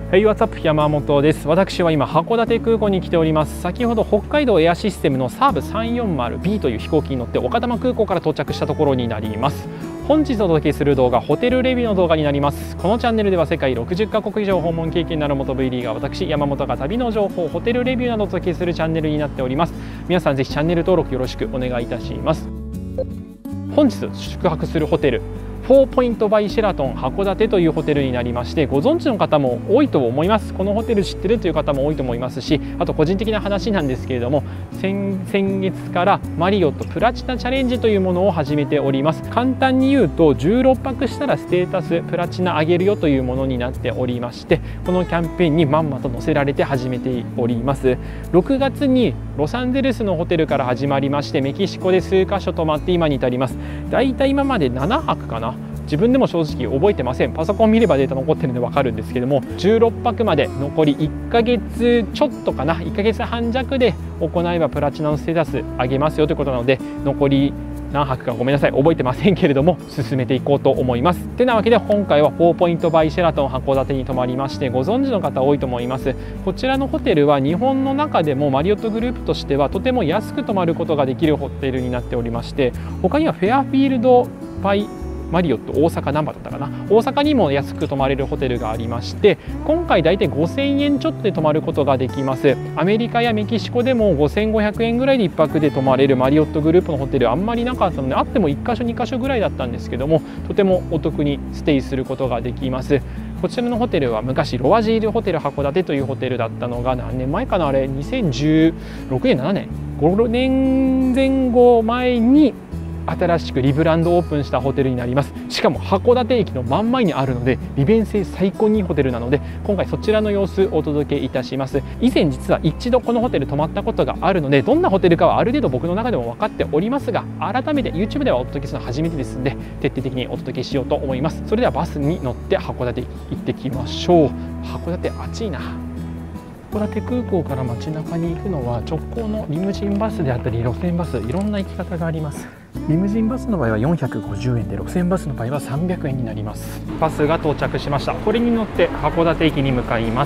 はい、What's up 山本です。私は今函館空港に来ております。先ほど北海道エアシステムのサーブ 340B という飛行機に乗って丘珠空港から到着したところになります。本日お届けする動画、ホテルレビューの動画になります。このチャンネルでは世界60カ国以上訪問経験のある元 V リーガー私山本が旅の情報、ホテルレビューなどをお届けするチャンネルになっております。皆さんぜひチャンネル登録よろしくお願いいたします。本日宿泊するホテル、4ポイントバイシェラトン函館というホテルになりまして、ご存知の方も多いと思います。このホテル知ってるという方も多いと思いますし、あと個人的な話なんですけれども、先月からマリオットプラチナチャレンジというものを始めております。簡単に言うと16泊したらステータスプラチナ上げるよというものになっておりまして、このキャンペーンにまんまと載せられて始めております。6月にロサンゼルスのホテルから始まりまして、メキシコで数カ所泊まって今に至ります。だいたい今まで7泊かな、自分でも正直覚えてません。パソコン見ればデータ残ってるんで分かるんですけども、16泊まで残り1ヶ月ちょっとかな、1ヶ月半弱で行えばプラチナのステータス上げますよということなので、残り何泊かごめんなさい覚えてませんけれども進めていこうと思います。てなわけで今回は4ポイントバイシェラトン函館に泊まりまして、ご存知の方多いと思います。こちらのホテルは日本の中でもマリオットグループとしてはとても安く泊まることができるホテルになっておりまして、他にはフェアフィールドバイマリオット大阪難波だったかな、大阪にも安く泊まれるホテルがありまして、今回だいたい5000円ちょっとで泊まることができます。アメリカやメキシコでも5500円ぐらいで1泊で泊まれるマリオットグループのホテルあんまりなかったので、あっても1箇所2箇所ぐらいだったんですけども、とてもお得にステイすることができます。こちらのホテルは昔ロワジールホテル函館というホテルだったのが、何年前かな、あれ2016年7年5年前後前に新しくリブランドオープンしたホテルになります。しかも函館駅の真ん前にあるので利便性最高にいいホテルなので、今回そちらの様子をお届けいたします。以前実は一度このホテル泊まったことがあるので、どんなホテルかはある程度僕の中でも分かっておりますが、改めて YouTube ではお届けするのは初めてですので徹底的にお届けしようと思います。それではバスに乗って函館行ってきましょう。函館暑いな。函館空港から街中に行くのは直行のリムジンバスであったり路線バス、いろんな行き方があります。リムジンバスの場合は450円で、路線バスの場合は300円になります。バスが到着しました。これに乗って函館駅に向かいます。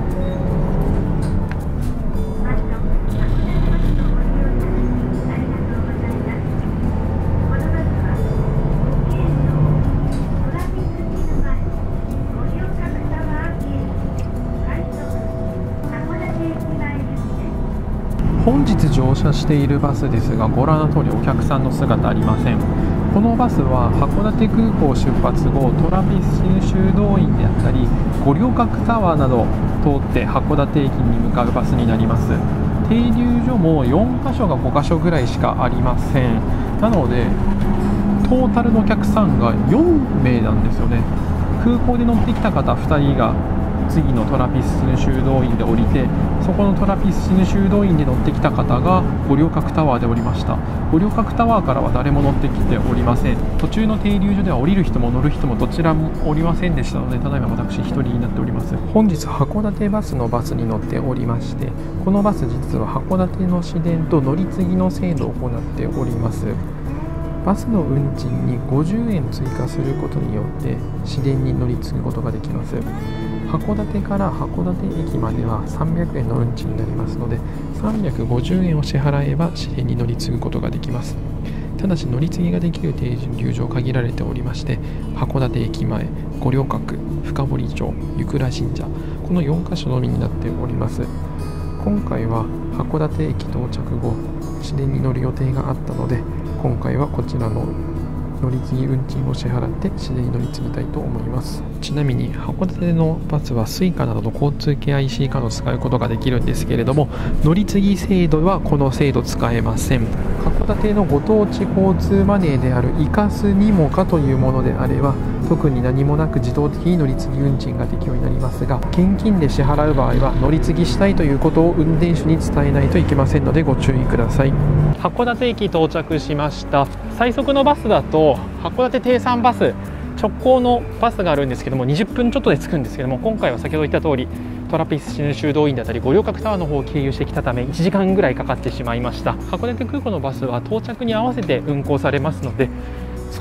本日乗車しているバスですが、ご覧の通りお客さんの姿ありません。このバスは函館空港出発後、トラピス新修道院であったり五稜郭タワーなどを通って函館駅に向かうバスになります。停留所も4カ所が5カ所ぐらいしかありません。なのでトータルのお客さんが4名なんですよね。空港で乗ってきた方2人が次のトラピス新修道院で降りて、そこのトラピス新修道院で乗ってきた方が五稜郭タワーで降りました。五稜郭タワーからは誰も乗ってきておりません。途中の停留所では降りる人も乗る人もどちらもおりませんでしたので、ただいま私1人になっております。本日函館バスのバスに乗っておりまして、このバス実は函館の市電と乗り継ぎの制度を行っております。バスの運賃に50円追加することによって市電に乗り継ぐことができます。函館から函館駅までは300円の運賃になりますので、350円を支払えば市電に乗り継ぐことができます。ただし乗り継ぎができる停留所限られておりまして、函館駅前、五稜郭、深堀町、湯倉神社、この4カ所のみになっております。今回は函館駅到着後市電に乗る予定があったので、今回はこちらの乗り継ぎ運賃を支払って市電に乗り継ぎたいと思います。ちなみに函館のバスは Suica などの交通系 IC カードを使うことができるんですけれども、乗り継ぎ制度はこの制度使えません。函館のご当地交通マネーであるイカスニモカというものであれば、特に何もなく自動的に乗り継ぎ運賃が適用になりますが、現金で支払う場合は乗り継ぎしたいということを運転手に伝えないといけませんのでご注意ください。函館駅到着しました。最速のバスだと函館定山バス、直行のバスがあるんですけども20分ちょっとで着くんですけども、今回は先ほど言った通りトラピス新修道院だったり五稜郭タワーの方を経由してきたため1時間ぐらいかかってしまいました。函館空港のバスは到着に合わせて運行されますので、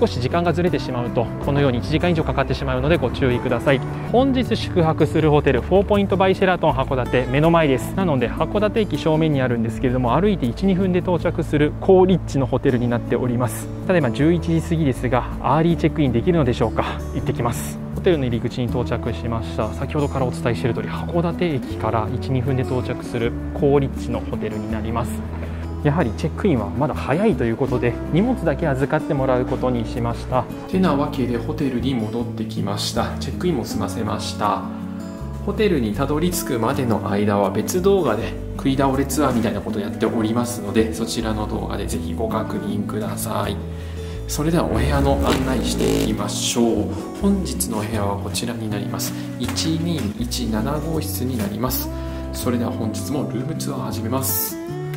少し時間がずれてしまうとこのように1時間以上かかってしまうのでご注意ください。本日宿泊するホテル4ポイントバイシェラトン函館、目の前です。なので函館駅正面にあるんですけれども、歩いて 1,2 分で到着する高立地のホテルになっております。ただいま11時過ぎですが、アーリーチェックインできるのでしょうか。行ってきます。ホテルの入り口に到着しました。先ほどからお伝えしている通り、函館駅から 1,2 分で到着する高立地のホテルになります。やはりチェックインはまだ早いということで、荷物だけ預かってもらうことにしました。てなわけでホテルに戻ってきました。チェックインも済ませました。ホテルにたどり着くまでの間は別動画で食い倒れツアーみたいなことをやっておりますので、そちらの動画でぜひご確認ください。それではお部屋の案内していきましょう。本日のお部屋はこちらになります。1217号室になります。それでは本日もルームツアー始めます。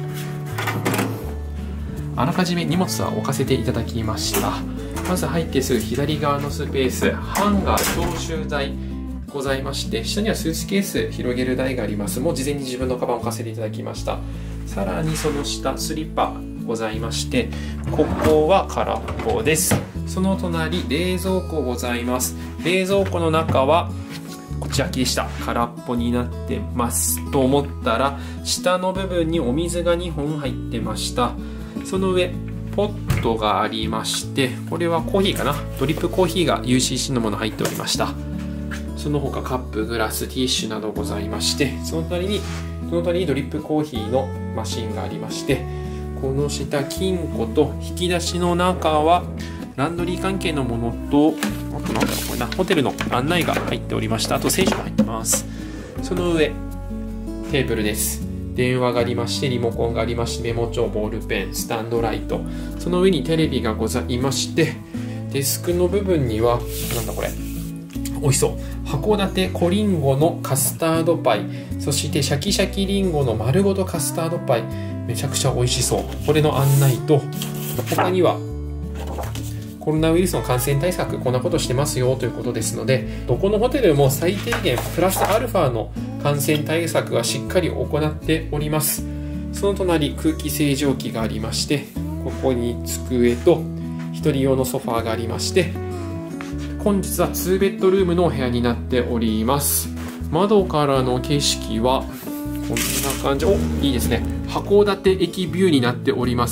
あらかじめ荷物は置かせていただきました。まず入ってすぐ左側のスペース、ハンガー、消臭剤ございまして、下にはスーツケース広げる台があります。もう事前に自分のカバンを置かせていただきました。さらにその下、スリッパございまして、ここは空っぽです。その隣、冷蔵庫ございます。冷蔵庫の中はこっち開きでした。空っぽになってますと思ったら、下の部分にお水が2本入ってました。その上、ポットがありまして、これはコーヒーかな、ドリップコーヒーが UCC のもの入っておりました。その他カップ、グラス、ティッシュなどございまして、その隣にドリップコーヒーのマシンがありまして、この下、金庫と引き出しの中はランドリー関係のものと、あとなんだろうこれな、ホテルの案内が入っておりました。あと聖書が入ってます。その上、テーブルです。電話がありまして、リモコンがありまして、メモ帳、ボールペン、スタンドライト、その上にテレビがございまして、デスクの部分にはなんだこれ、美味しそう、函館小りんごのカスタードパイ、そしてシャキシャキりんごの丸ごとカスタードパイ、めちゃくちゃ美味しそう。これの案内と、他にはコロナウイルスの感染対策こんなことしてますよということですので、どこのホテルも最低限プラスアルファの感染対策はしっかり行っております。その隣、空気清浄機がありまして、ここに机と1人用のソファーがありまして、本日は2ベッドルームのお部屋になっております。窓からの景色はこんな感じ。いいですね。函館駅ビューになっております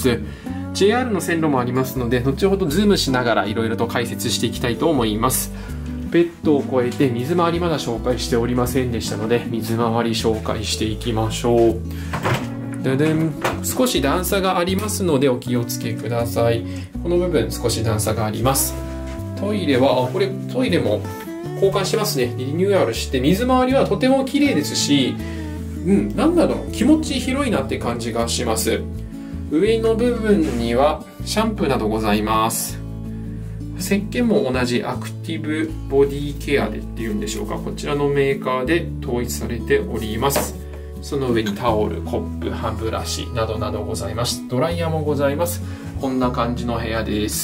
。JR の線路もありますので、後ほどズームしながらいろいろと解説していきたいと思います。ベッドを越えて水回りまだ紹介しておりませんでしたので、水回り紹介していきましょう。ででん、少し段差がありますのでお気をつけください。この部分少し段差があります。トイレは、これトイレも交換してますね。リニューアルして、水回りはとても綺麗ですし、なんだろう、気持ち広いなって感じがします。上の部分にはシャンプーなどございます。石鹸も同じアクティブボディケアでっていうんでしょうか、こちらのメーカーで統一されております。その上にタオル、コップ、歯ブラシなどなどございます。ドライヤーもございます。こんな感じの部屋です。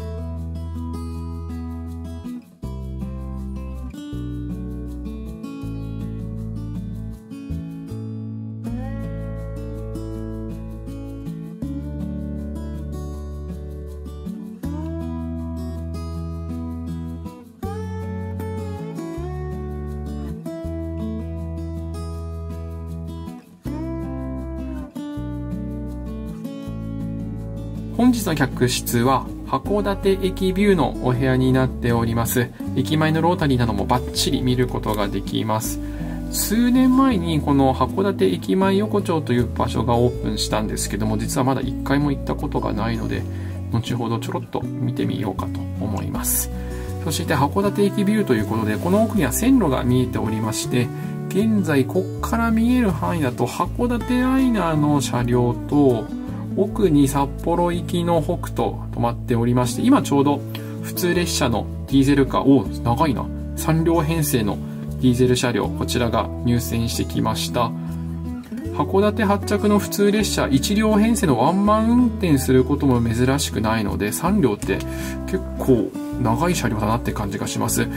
本日の客室は函館駅ビューのお部屋になっております。駅前のロータリーなどもバッチリ見ることができます。数年前にこの函館駅前横丁という場所がオープンしたんですけども、実はまだ1回も行ったことがないので、後ほどちょろっと見てみようかと思います。そして函館駅ビューということで、この奥には線路が見えておりまして、現在こっから見える範囲だと函館アイナーの車両と、奥に札幌行きの北斗止まっておりまして、今ちょうど普通列車のディーゼルカー、長いな、3両編成のディーゼル車両、こちらが入線してきました。函館発着の普通列車1両編成のワンマン運転することも珍しくないので、3両って結構長い車両だなって感じがします。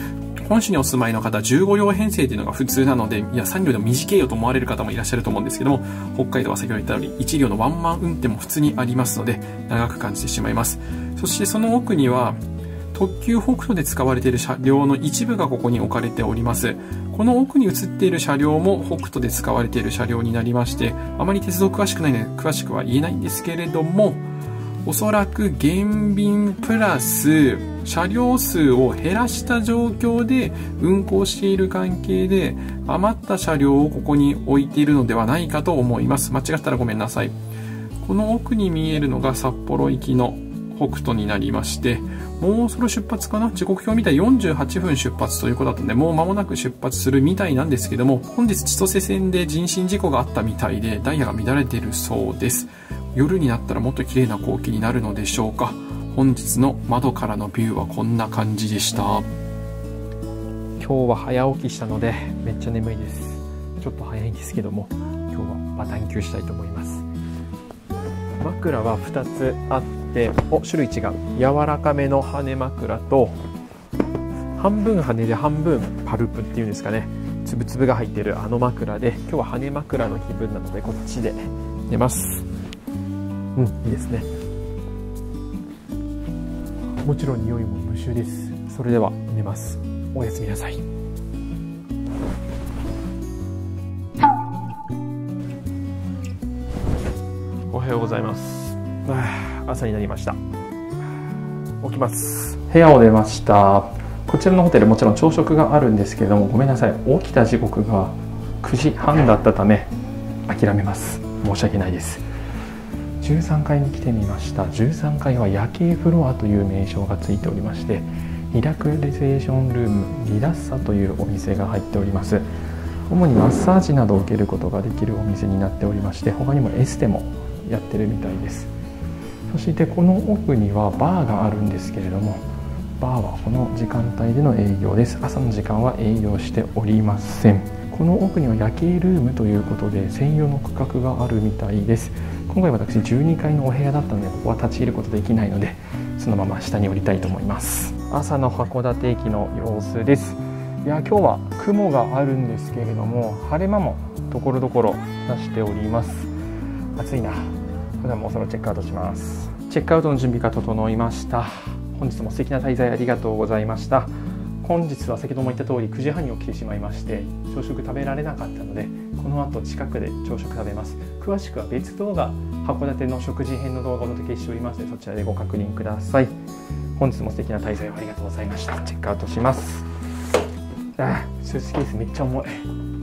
本州にお住まいの方、15両編成というのが普通なので、いや、3両でも短いよと思われる方もいらっしゃると思うんですけども、北海道は先ほど言ったように1両のワンマン運転も普通にありますので、長く感じてしまいます。そしてその奥には、特急北斗で使われている車両の一部がここに置かれております。この奥に映っている車両も北斗で使われている車両になりまして、あまり鉄道詳しくないので詳しくは言えないんですけれども、おそらく減便プラス車両数を減らした状況で運行している関係で、余った車両をここに置いているのではないかと思います。間違ったらごめんなさい。この奥に見えるのが札幌行きの北斗になりまして、もうそろ出発かな、時刻表みたい48分出発ということだったので、もう間もなく出発するみたいなんですけども、本日千歳線で人身事故があったみたいでダイヤが乱れているそうです。夜になったらもっと綺麗な光景になるのでしょうか。本日の窓からのビューはこんな感じでした。 今日は早起きしたのでめっちゃ眠いです。ちょっと早いんですけども、今日はバタンキューしたいと思います。枕は2つあって、種類違う。柔らかめの羽枕と、半分羽で半分パルプっていうんですかね、つぶつぶが入ってるあの枕で、今日は羽枕の気分なのでこっちで寝ます。いいですね。もちろん匂いも無臭です。それでは寝ます。おやすみなさい。おはようございます。朝になりました。起きます。部屋を出ました。こちらのホテルもちろん朝食があるんですけれども、ごめんなさい、起きた時刻が9時半だったため諦めます。申し訳ないです。13階に来てみました。13階は夜景フロアという名称がついておりまして、リラクゼーションルームリラッサというお店が入っております。主にマッサージなどを受けることができるお店になっておりまして、他にもエステもやってるみたいです。そしてこの奥にはバーがあるんですけれども、バーはこの時間帯での営業です。朝の時間は営業しておりません。この奥には夜景ルームということで専用の区画があるみたいです。今回私12階のお部屋だったので、ここは立ち入ることできないので、そのまま下に降りたいと思います。朝の函館駅の様子です。いや、今日は雲があるんですけれども、晴れ間もところどころ出しております。暑いな。それではもうそろチェックアウトします。チェックアウトの準備が整いました。本日も素敵な滞在ありがとうございました。本日は先ほども言った通り9時半に起きてしまいまして、朝食食べられなかったので、この後近くで朝食食べます。詳しくは別動画、函館の食事編の動画をお届けしておりますので、そちらでご確認ください。本日も素敵な滞在をありがとうございました。チェックアウトします。スーツケースめっちゃ重い。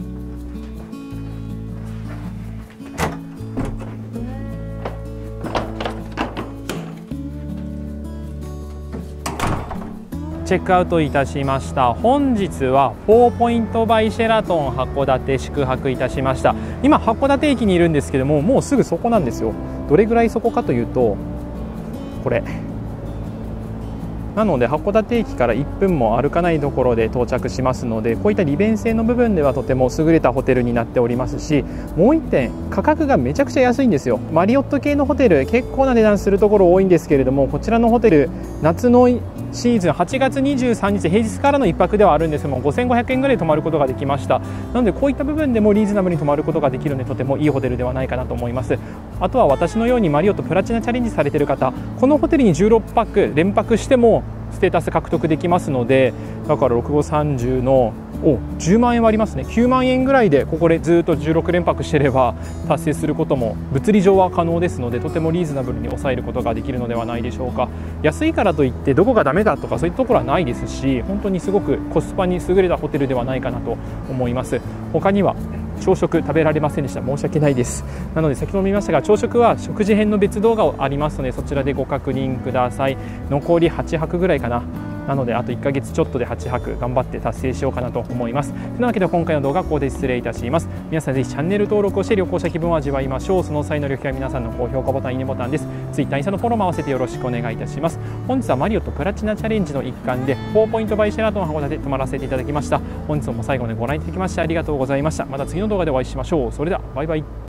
チェックアウトいたしました。本日は4ポイントバイシェラトン函館宿泊いたしました。今函館駅にいるんですけども、もうすぐそこなんですよ。どれぐらいそこかというと、これなので函館駅から1分も歩かないところで到着しますので、こういった利便性の部分ではとても優れたホテルになっておりますし、もう1点価格がめちゃくちゃ安いんですよ。マリオット系のホテル結構な値段するところ多いんですけれども、こちらのホテル夏のシーズン8月23日平日からの1泊ではあるんですけども、5500円ぐらい泊まることができました。なのでこういった部分でもリーズナブルに泊まることができるので、とてもいいホテルではないかなと思います。あとは私のようにマリオットプラチナチャレンジされている方、このホテルに16泊連泊してもステータス獲得できますので、だから6530の10万円はありますね。9万円ぐらいでここでずっと16連泊してれば達成することも物理上は可能ですので、とてもリーズナブルに抑えることができるのではないでしょうか。安いからといってどこがダメだとかそういったところはないですし、本当にすごくコスパに優れたホテルではないかなと思います。他には朝食食べられませんでした。申し訳ないです。なので先ほども言いましたが、朝食は食事編の別動画がありますので、そちらでご確認ください。残り8泊ぐらいかな。なのであと1ヶ月ちょっとで8泊頑張って達成しようかなと思います。というわけで今回の動画はここで失礼いたします。皆さんぜひチャンネル登録をして旅行者気分を味わいましょう。その際の旅費は皆さんの高評価ボタン、いいねボタンです。Twitter、インスタのフォローも合わせてよろしくお願いいたします。本日はマリオットプラチナチャレンジの一環で4ポイントバイシェラトン函館泊まらせていただきました。本日も最後までご覧いただきましてありがとうございました。また次の動画でお会いしましょう。それではバイバイ。